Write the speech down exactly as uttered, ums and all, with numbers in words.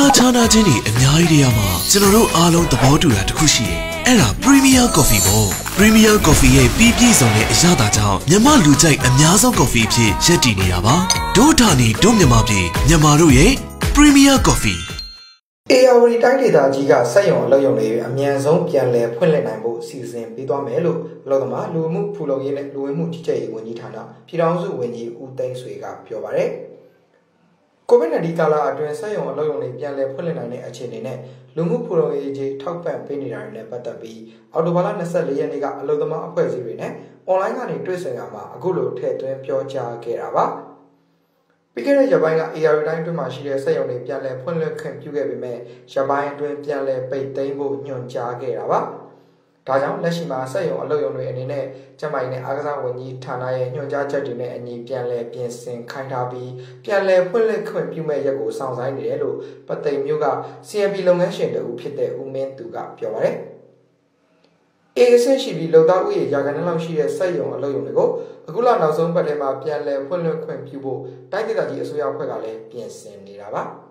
ခြားနားခြင်းတွေအများကြီးတရားမှာကျွန်တော်တို့အားလုံးသဘောတူတာတစ်ခုရှိတယ်။အဲ့ဒါ Premier Coffee ပေါ့ Premier Coffee ရဲ့ပြီးပြည့်စုံတဲ့အရသာကြောင့်မြန်မာလူကြိုက်အများဆုံး coffee အဖြစ်ရပ်တည်နေတာပါ။ဒို့ဌာနီဒို့မြန်မာပြည်မြန်မာတို့ရဲ့ Premier Coffee အေယာဝတီတိုင်းဒေသကြီးကစက်ရုံအလုပ်ရုံတွေအမြန်ဆုံးပြန်လည်ဖွင့်လှစ်နိုင်ဖို့စီစဉ်ပေးသွားမယ်လို့အလို့သမားလူမှုဖူလုံရေးနဲ့လူဝင်မှုကြီးကြပ်ရေးဝန်ကြီးဌာနပြည်ထောင်စုဝန်ကြီးဦးသိန်းဆွေကပြောပါတယ်။ ကိုဗစ် ၁၉ ကာလအတွင်းစက်ရုံအလုပ်ရုံတွေပြန်လည်ဖွင့်လှစ်နိုင်တဲ့အခြေအနေနဲ့လူမှုဖူလုံရေးကြီးထောက်ပံ့ပေးနေတာတွေနဲ့ပတ်သက်ပြီးအောက်တိုဘာလ ၂၄ ရက်နေ့ကအလို့သမားအဖွဲ့အစည်းတွေနဲ့အွန်လိုင်းကနေတွေ့ဆုံရမှာအခုလိုထည့်သွင်းပြောကြားခဲ့တာပါ။ ပြီးခဲ့တဲ့ရက်ပိုင်းကအေယာဝတီတိုင်းအတွင်းမှာရှိတဲ့စက်ရုံတွေပြန်လည်ဖွင့်လှစ်ခွင့်ပြုခဲ့ပေမဲ့ရက်ပိုင်းအတွင်းပြန်လည်ပိတ်သိမ်းဖို့ညွှန်ကြားခဲ့တာပါ။ဒါကြောင့်လက်ရှိမှာစက်ရုံအလုပ်ရုံတွေအနေနဲ့ကျန်းမာရေးနဲ့အားကစားဝန်ကြီးဌာနရဲ့ညွှန်ကြားချက်တွေနဲ့အညီပြန်လည်ပြင်ဆင်ခိုင်းထားပြီးပြန်လည်ဖွင့်လှစ်ခွင့်ပြုမဲ့ရက်ကိုစောင့်ဆိုင်းနေတယ်လို့ပသိမ်မြို့က စီ အမ် ပီ လုပ်ငန်းရှင်တဦးဖြစ်တဲ့ဦးမင်းသူကပြောပါတယ်။အေးအဆင့်ရှိပြီးလုံသားဥယေရာခိုင်နှုန်းလောက်ရှိတဲ့စက်ရုံအလုပ်ရုံတွေကိုအခုလနောက်ဆုံးပတ်ထဲမှာပြန်လည်ဖွင့်လှစ်ခွင့်ပြုဖို့တိုင်းဒေသကြီးအစိုးရအဖွဲ့ကလည်းပြင်ဆင်နေတာပါ။